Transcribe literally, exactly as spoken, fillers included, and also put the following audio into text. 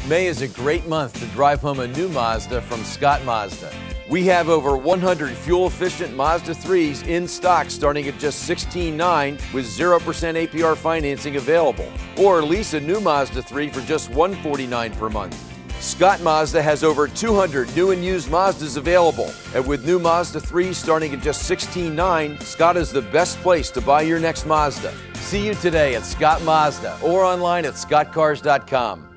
May is a great month to drive home a new Mazda from Scott Mazda. We have over one hundred fuel-efficient Mazda threes in stock starting at just sixteen nine with zero percent A P R financing available. Or lease a new Mazda three for just one forty-nine per month. Scott Mazda has over two hundred new and used Mazdas available. And with new Mazda threes starting at just sixteen nine, Scott is the best place to buy your next Mazda. See you today at Scott Mazda or online at scott cars dot com.